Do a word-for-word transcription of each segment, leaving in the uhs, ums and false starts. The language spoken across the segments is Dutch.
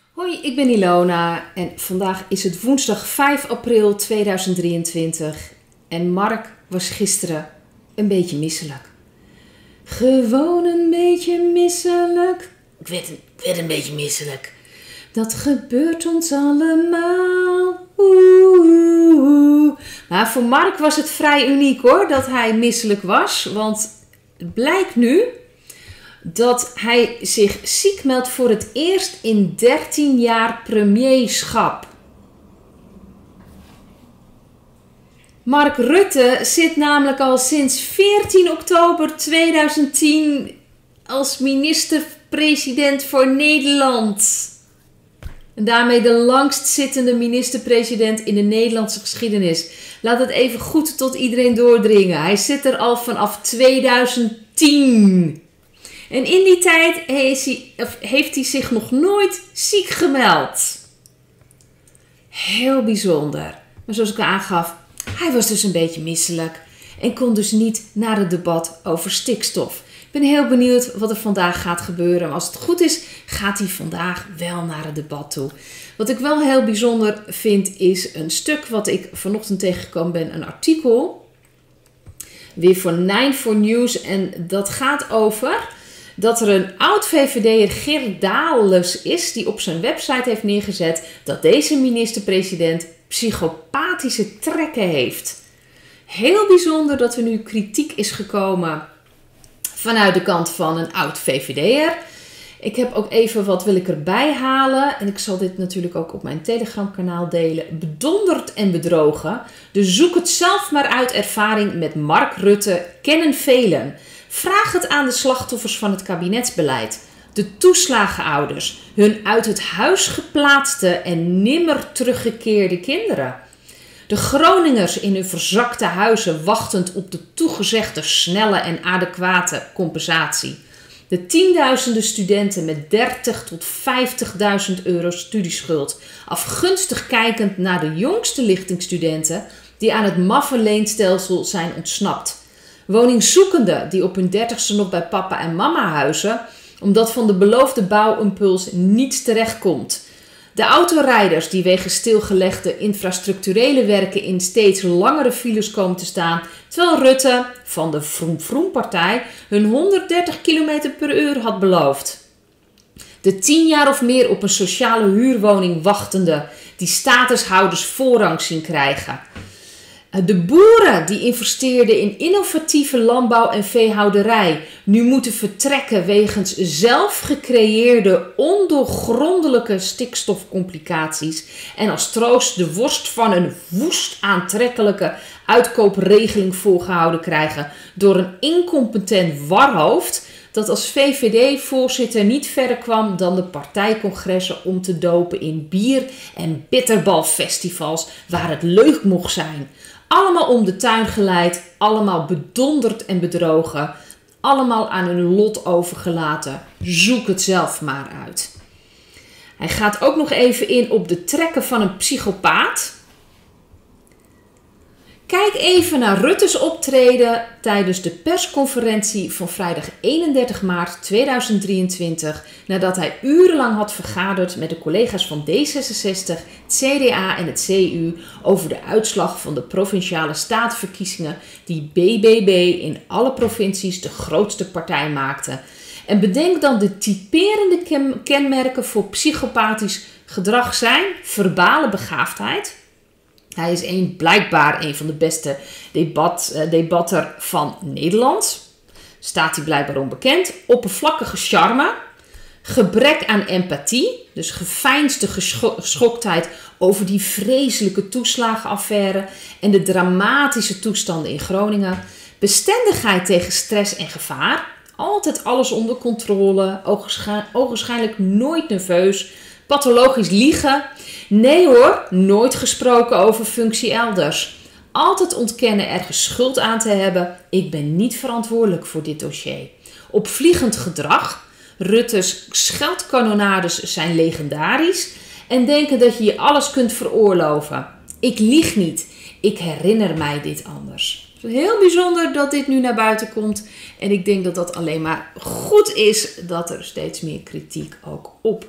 Hoi, ik ben Ilona en vandaag is het woensdag vijf april tweeduizend drieëntwintig en Mark was gisteren een beetje misselijk. Gewoon een beetje misselijk. Ik werd, ik werd een beetje misselijk. Dat gebeurt ons allemaal. Oeh. Maar voor Mark was het vrij uniek hoor, dat hij misselijk was. Want het blijkt nu dat hij zich ziek meldt voor het eerst in dertien jaar premierschap. Mark Rutte zit namelijk al sinds veertien oktober tweeduizend tien als minister-president voor Nederland. En daarmee de langstzittende minister-president in de Nederlandse geschiedenis. Laat het even goed tot iedereen doordringen. Hij zit er al vanaf tweeduizend tien. En in die tijd heeft hij, heeft hij zich nog nooit ziek gemeld. Heel bijzonder. Maar zoals ik al aangaf, hij was dus een beetje misselijk. En kon dus niet naar het debat over stikstof. Ik ben heel benieuwd wat er vandaag gaat gebeuren. Maar als het goed is, gaat hij vandaag wel naar het debat toe. Wat ik wel heel bijzonder vind, is een stuk wat ik vanochtend tegengekomen ben. Een artikel. Weer voor nine four News. En dat gaat over dat er een oud-V V D'er, Geert Dales, is die op zijn website heeft neergezet dat deze minister-president psychopathische trekken heeft. Heel bijzonder dat er nu kritiek is gekomen vanuit de kant van een oud-V V D'er. Ik heb ook even wat wil ik erbij halen. En ik zal dit natuurlijk ook op mijn Telegram kanaal delen. Bedonderd en bedrogen. Dus zoek het zelf maar uit. Ervaring met Mark Rutte kennen velen. Vraag het aan de slachtoffers van het kabinetsbeleid. De toeslagenouders. Hun uit het huis geplaatste en nimmer teruggekeerde kinderen. De Groningers in hun verzakte huizen wachtend op de toegezegde snelle en adequate compensatie. De tienduizenden studenten met dertig tot vijftigduizend euro studieschuld. Afgunstig kijkend naar de jongste lichtingsstudenten die aan het maffe leenstelsel zijn ontsnapt. Woningzoekenden die op hun dertigste nog bij papa en mama huizen, omdat van de beloofde bouwimpuls niets terechtkomt. De autorijders die wegens stilgelegde infrastructurele werken in steeds langere files komen te staan, terwijl Rutte van de Vroom Vroom partij hun honderddertig kilometer per uur had beloofd. De tien jaar of meer op een sociale huurwoning wachtende die statushouders voorrang zien krijgen. De boeren die investeerden in innovatieve landbouw en veehouderij nu moeten vertrekken wegens zelf gecreëerde ondoorgrondelijke stikstofcomplicaties en als troost de worst van een woest aantrekkelijke uitkoopregeling voorgehouden krijgen door een incompetent warhoofd dat als V V D-voorzitter niet verder kwam dan de partijcongressen om te dopen in bier- en bitterbalfestivals waar het leuk mocht zijn. Allemaal om de tuin geleid, allemaal bedonderd en bedrogen, allemaal aan hun lot overgelaten. Zoek het zelf maar uit. Hij gaat ook nog even in op de trekken van een psychopaat. Kijk even naar Rutte's optreden tijdens de persconferentie van vrijdag eenendertig maart tweeduizend drieëntwintig, nadat hij urenlang had vergaderd met de collega's van D zesenzestig, het C D A en het C U over de uitslag van de provinciale statenverkiezingen die B B B in alle provincies de grootste partij maakte. En bedenk dan de typerende ken- kenmerken voor psychopathisch gedrag zijn: verbale begaafdheid. Hij is een, blijkbaar een van de beste debat, uh, debatter van Nederland. Staat hij blijkbaar onbekend. Oppervlakkige charme. Gebrek aan empathie. Dus geveinsde gescho- geschoktheid over die vreselijke toeslagenaffaire en de dramatische toestanden in Groningen. Bestendigheid tegen stress en gevaar. Altijd alles onder controle. Ogenschijn- ogenschijnlijk nooit nerveus. Pathologisch liegen. Nee hoor, nooit gesproken over functie elders. Altijd ontkennen ergens schuld aan te hebben. Ik ben niet verantwoordelijk voor dit dossier. Opvliegend gedrag. Rutte's scheldkanonades zijn legendarisch. En denken dat je je alles kunt veroorloven. Ik lieg niet. Ik herinner mij dit anders. Het is heel bijzonder dat dit nu naar buiten komt. En ik denk dat dat alleen maar goed is dat er steeds meer kritiek ook op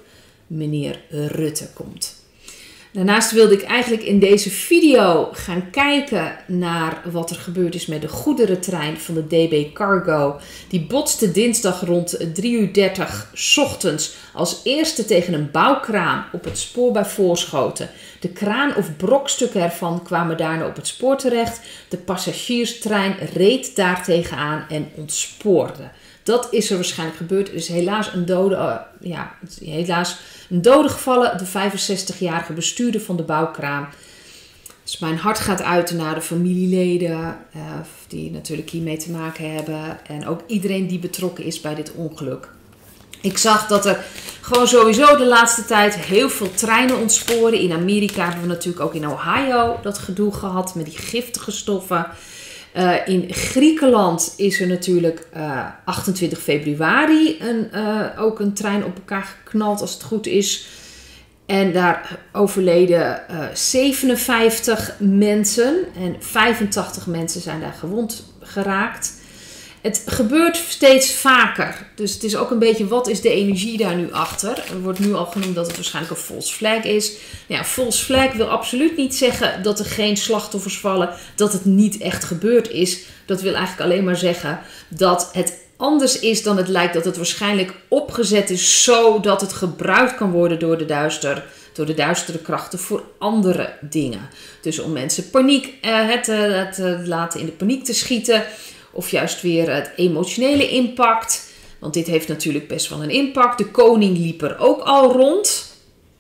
meneer Rutte komt. Daarnaast wilde ik eigenlijk in deze video gaan kijken naar wat er gebeurd is met de goederentrein van de D B Cargo. Die botste dinsdag rond drie uur dertig 's ochtends als eerste tegen een bouwkraan op het spoor bij Voorschoten. De kraan of brokstukken ervan kwamen daarna op het spoor terecht. De passagierstrein reed daar tegenaan en ontspoorde. Dat is er waarschijnlijk gebeurd. Er is helaas een dode, uh, ja, helaas een dode gevallen. De vijfenzestigjarige bestuurder van de bouwkraan. Dus mijn hart gaat uit naar de familieleden uh, die natuurlijk hiermee te maken hebben. En ook iedereen die betrokken is bij dit ongeluk. Ik zag dat er gewoon sowieso de laatste tijd heel veel treinen ontsporen. In Amerika hebben we natuurlijk ook in Ohio dat gedoe gehad met die giftige stoffen. Uh, in Griekenland is er natuurlijk uh, achtentwintig februari een, uh, ook een trein op elkaar geknald, als het goed is. En daar overleden uh, zevenenvijftig mensen en vijfentachtig mensen zijn daar gewond geraakt. Het gebeurt steeds vaker. Dus het is ook een beetje, wat is de energie daar nu achter? Er wordt nu al genoemd dat het waarschijnlijk een false flag is. Ja, false flag wil absoluut niet zeggen dat er geen slachtoffers vallen. Dat het niet echt gebeurd is. Dat wil eigenlijk alleen maar zeggen dat het anders is dan het lijkt. Dat het waarschijnlijk opgezet is zodat het gebruikt kan worden door de duister. Door de duistere krachten voor andere dingen. Dus om mensen paniek, eh, het, het, het laten in de paniek te schieten. Of juist weer het emotionele impact. Want dit heeft natuurlijk best wel een impact. De koning liep er ook al rond.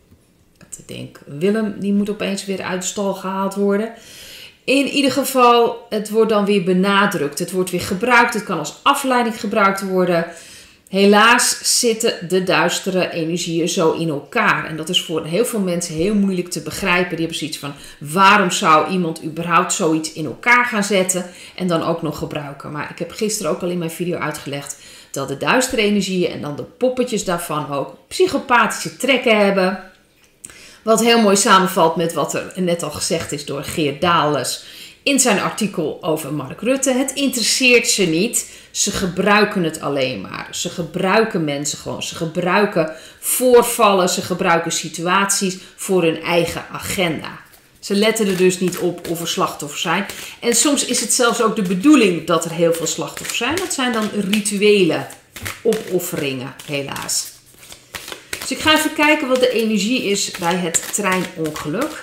Ik denk, Willem die moet opeens weer uit de stal gehaald worden. In ieder geval, het wordt dan weer benadrukt. Het wordt weer gebruikt. Het kan als afleiding gebruikt worden. Helaas zitten de duistere energieën zo in elkaar. En dat is voor heel veel mensen heel moeilijk te begrijpen. Die hebben zoiets van, waarom zou iemand überhaupt zoiets in elkaar gaan zetten en dan ook nog gebruiken? Maar ik heb gisteren ook al in mijn video uitgelegd dat de duistere energieën en dan de poppetjes daarvan ook psychopathische trekken hebben. Wat heel mooi samenvalt met wat er net al gezegd is door Geert Dales in zijn artikel over Mark Rutte. Het interesseert ze niet. Ze gebruiken het alleen maar. Ze gebruiken mensen gewoon. Ze gebruiken voorvallen. Ze gebruiken situaties voor hun eigen agenda. Ze letten er dus niet op of er slachtoffers zijn. En soms is het zelfs ook de bedoeling dat er heel veel slachtoffers zijn. Dat zijn dan rituele opofferingen, helaas. Dus ik ga even kijken wat de energie is bij het treinongeluk.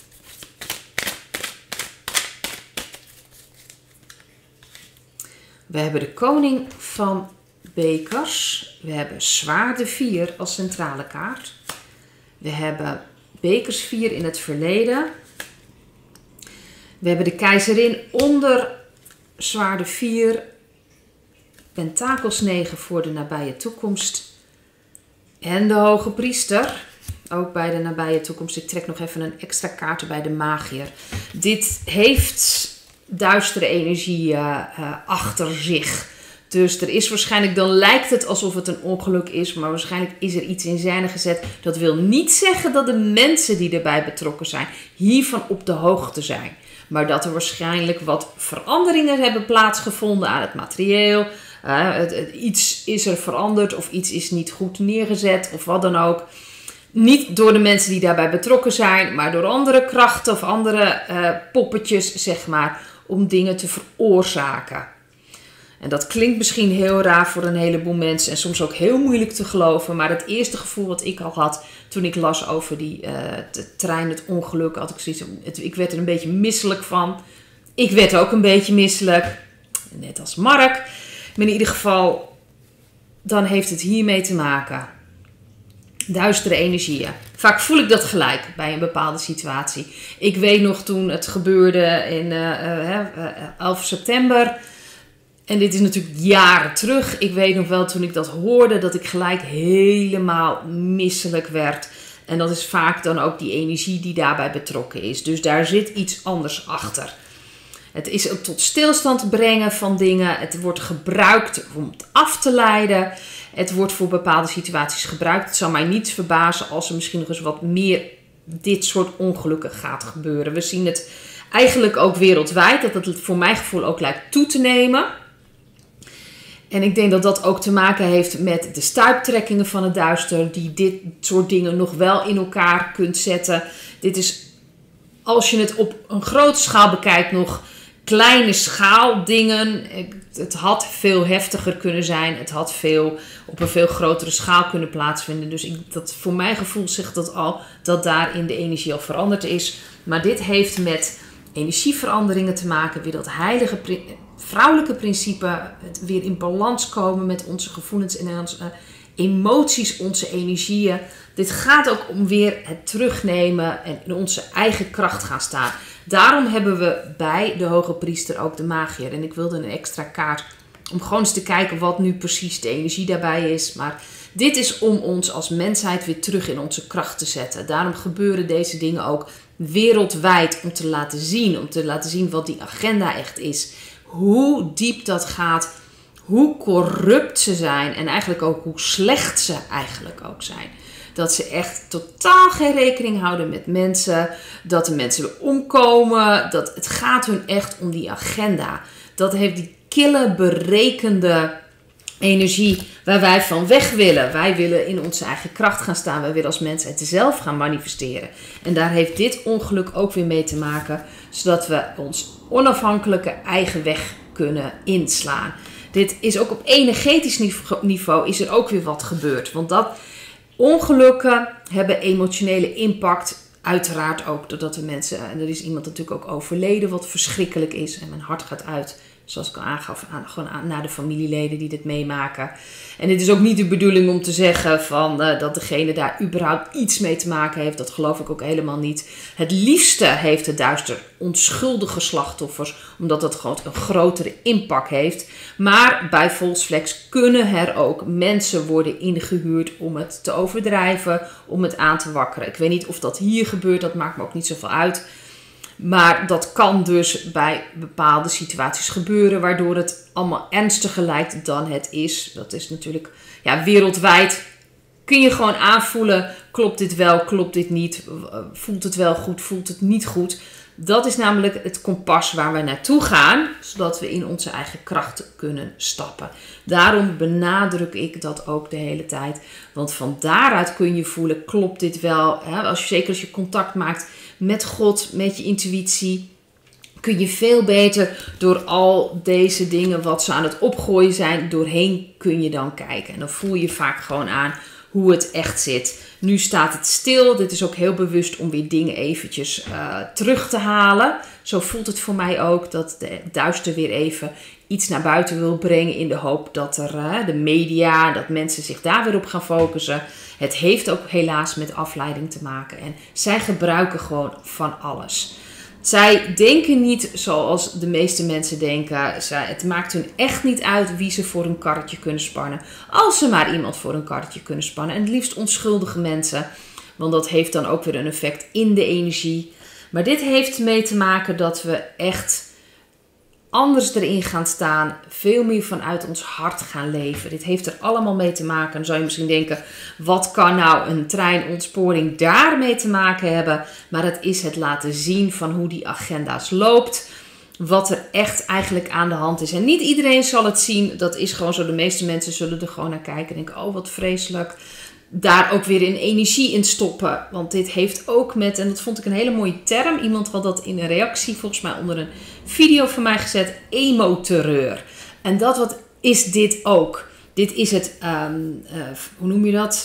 We hebben de koning van bekers. We hebben zwaarden vier als centrale kaart. We hebben bekers vier in het verleden. We hebben de keizerin onder zwaarden vier. Pentakels negen voor de nabije toekomst. En de hoge priester. Ook bij de nabije toekomst. Ik trek nog even een extra kaart bij de magier. Dit heeft duistere energie uh, uh, achter zich. Dus er is waarschijnlijk, dan lijkt het alsof het een ongeluk is, maar waarschijnlijk is er iets in scène gezet. Dat wil niet zeggen dat de mensen die erbij betrokken zijn hiervan op de hoogte zijn. Maar dat er waarschijnlijk wat veranderingen hebben plaatsgevonden aan het materieel. Uh, het, het, iets is er veranderd of iets is niet goed neergezet of wat dan ook. Niet door de mensen die daarbij betrokken zijn, maar door andere krachten of andere uh, poppetjes, zeg maar, om dingen te veroorzaken. En dat klinkt misschien heel raar voor een heleboel mensen en soms ook heel moeilijk te geloven. Maar het eerste gevoel wat ik al had toen ik las over die uh, de trein, het ongeluk, had ik zoiets, het, ik werd er een beetje misselijk van. Ik werd ook een beetje misselijk, net als Mark. Maar in ieder geval, dan heeft het hiermee te maken. Duistere energieën. Vaak voel ik dat gelijk bij een bepaalde situatie. Ik weet nog toen het gebeurde in uh, uh, uh, elf september. En dit is natuurlijk jaren terug. Ik weet nog wel toen ik dat hoorde dat ik gelijk helemaal misselijk werd. En dat is vaak dan ook die energie die daarbij betrokken is. Dus daar zit iets anders achter. Het is het tot stilstand brengen van dingen. Het wordt gebruikt om het af te leiden. Het wordt voor bepaalde situaties gebruikt. Het zou mij niets verbazen als er misschien nog eens wat meer dit soort ongelukken gaat gebeuren. We zien het eigenlijk ook wereldwijd. Dat het voor mijn gevoel ook lijkt toe te nemen. En ik denk dat dat ook te maken heeft met de stuiptrekkingen van het duister, die dit soort dingen nog wel in elkaar kunt zetten. Dit is, als je het op een grote schaal bekijkt, nog kleine schaaldingen. Het had veel heftiger kunnen zijn. Het had veel op een veel grotere schaal kunnen plaatsvinden. Dus ik, dat, voor mijn gevoel zegt dat al dat daarin de energie al veranderd is. Maar dit heeft met energieveranderingen te maken. Weer dat heilige vrouwelijke principe. Het weer in balans komen met onze gevoelens en onze emoties, onze energieën. Dit gaat ook om weer het terugnemen en in onze eigen kracht gaan staan. Daarom hebben we bij de hoge priester ook de magier. En ik wilde een extra kaart om gewoon eens te kijken wat nu precies de energie daarbij is. Maar dit is om ons als mensheid weer terug in onze kracht te zetten. Daarom gebeuren deze dingen ook wereldwijd om te laten zien. Om te laten zien wat die agenda echt is. Hoe diep dat gaat. Hoe corrupt ze zijn. En eigenlijk ook hoe slecht ze eigenlijk ook zijn. Dat ze echt totaal geen rekening houden met mensen. Dat de mensen omkomen. Dat het gaat hun echt om die agenda. Dat heeft die kille, berekende energie waar wij van weg willen. Wij willen in onze eigen kracht gaan staan. Wij willen als mensheid zelf gaan manifesteren. En daar heeft dit ongeluk ook weer mee te maken. Zodat we ons onafhankelijke eigen weg kunnen inslaan. Dit is ook op energetisch niveau is er ook weer wat gebeurd. Want dat ongelukken hebben emotionele impact. Uiteraard ook doordat de mensen, en er is iemand natuurlijk ook overleden wat verschrikkelijk is. En mijn hart gaat uit, zoals ik al aangaf, aan, gewoon aan, naar de familieleden die dit meemaken. En het is ook niet de bedoeling om te zeggen van, uh, dat degene daar überhaupt iets mee te maken heeft. Dat geloof ik ook helemaal niet. Het liefste heeft het duister onschuldige slachtoffers, omdat dat gewoon een grotere impact heeft. Maar bij Volksflex kunnen er ook mensen worden ingehuurd om het te overdrijven, om het aan te wakkeren. Ik weet niet of dat hier gebeurt, dat maakt me ook niet zoveel uit. Maar dat kan dus bij bepaalde situaties gebeuren, waardoor het allemaal ernstiger lijkt dan het is. Dat is natuurlijk, ja, wereldwijd kun je gewoon aanvoelen, klopt dit wel, klopt dit niet, voelt het wel goed, voelt het niet goed. Dat is namelijk het kompas waar we naartoe gaan, zodat we in onze eigen kracht kunnen stappen. Daarom benadruk ik dat ook de hele tijd. Want van daaruit kun je voelen, klopt dit wel? Hè? Als je, zeker als je contact maakt met God, met je intuïtie, kun je veel beter door al deze dingen wat ze aan het opgooien zijn, doorheen kun je dan kijken. En dan voel je vaak gewoon aan hoe het echt zit. Nu staat het stil. Dit is ook heel bewust om weer dingen eventjes uh, terug te halen. Zo voelt het voor mij ook dat de duister weer even iets naar buiten wil brengen in de hoop dat er uh, de media, dat mensen zich daar weer op gaan focussen. Het heeft ook helaas met afleiding te maken. En zij gebruiken gewoon van alles. Zij denken niet zoals de meeste mensen denken. Zij, het maakt hun echt niet uit wie ze voor een karretje kunnen spannen. Als ze maar iemand voor een karretje kunnen spannen. En het liefst onschuldige mensen. Want dat heeft dan ook weer een effect in de energie. Maar dit heeft mee te maken dat we echt anders erin gaan staan. Veel meer vanuit ons hart gaan leven. Dit heeft er allemaal mee te maken. Dan zou je misschien denken, wat kan nou een treinontsporing daarmee te maken hebben? Maar het is het laten zien van hoe die agenda's loopt. Wat er echt eigenlijk aan de hand is. En niet iedereen zal het zien. Dat is gewoon zo. De meeste mensen zullen er gewoon naar kijken en denken, oh wat vreselijk. Daar ook weer in energie in stoppen. Want dit heeft ook met, en dat vond ik een hele mooie term. Iemand had dat in een reactie volgens mij onder een video van mij gezet. Emoterreur. En dat wat is dit ook. Dit is het, um, uh, hoe noem je dat?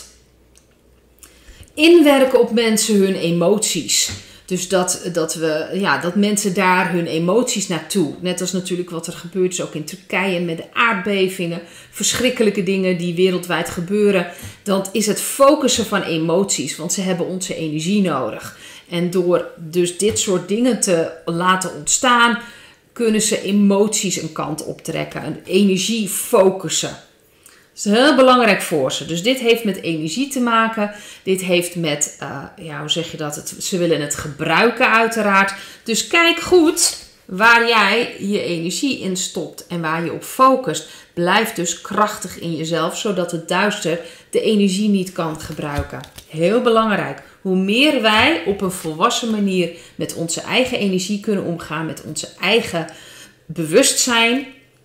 Inwerken op mensen hun emoties. Dus dat, dat, we, ja, dat mensen daar hun emoties naartoe. Net als natuurlijk wat er gebeurt is ook in Turkije met de aardbevingen. Verschrikkelijke dingen die wereldwijd gebeuren. Dan is het focussen van emoties. Want ze hebben onze energie nodig. En door dus dit soort dingen te laten ontstaan, kunnen ze emoties een kant optrekken. Een energie focussen. Dat is heel belangrijk voor ze. Dus dit heeft met energie te maken. Dit heeft met, uh, ja, hoe zeg je dat? Het, ze willen het gebruiken uiteraard. Dus kijk goed waar jij je energie in stopt en waar je op focust. Blijf dus krachtig in jezelf, zodat het duister de energie niet kan gebruiken. Heel belangrijk. Hoe meer wij op een volwassen manier met onze eigen energie kunnen omgaan, met onze eigen bewustzijn,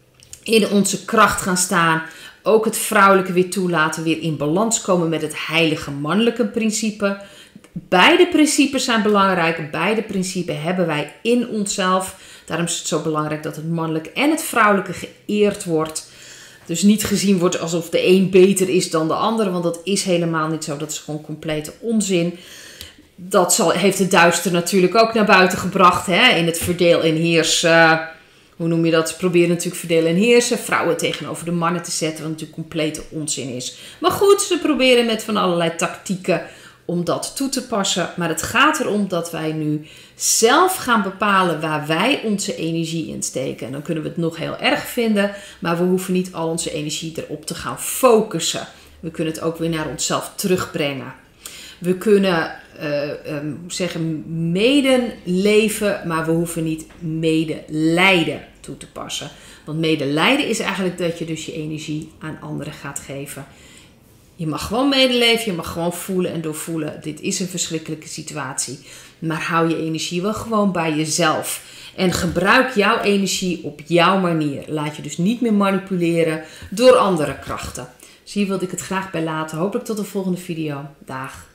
in onze kracht gaan staan. Ook het vrouwelijke weer toelaten, weer in balans komen met het heilige mannelijke principe. Beide principes zijn belangrijk. Beide principes hebben wij in onszelf. Daarom is het zo belangrijk dat het mannelijke en het vrouwelijke geëerd wordt. Dus niet gezien wordt alsof de een beter is dan de andere. Want dat is helemaal niet zo. Dat is gewoon complete onzin. Dat zal, heeft de duister natuurlijk ook naar buiten gebracht. Hè? In het verdeel en heers. Uh, hoe noem je dat? Ze proberen natuurlijk verdelen en heersen. Vrouwen tegenover de mannen te zetten. Wat natuurlijk complete onzin is. Maar goed, ze proberen met van allerlei tactieken om dat toe te passen. Maar het gaat erom dat wij nu zelf gaan bepalen waar wij onze energie in steken. En dan kunnen we het nog heel erg vinden. Maar we hoeven niet al onze energie erop te gaan focussen. We kunnen het ook weer naar onszelf terugbrengen. We kunnen uh, um, zeggen medeleven, maar we hoeven niet medelijden toe te passen. Want medelijden is eigenlijk dat je dus je energie aan anderen gaat geven. Je mag gewoon medeleven, je mag gewoon voelen en doorvoelen. Dit is een verschrikkelijke situatie. Maar hou je energie wel gewoon bij jezelf. En gebruik jouw energie op jouw manier. Laat je dus niet meer manipuleren door andere krachten. Zie je, wilde ik het graag bij laten. Hopelijk tot de volgende video. Dag.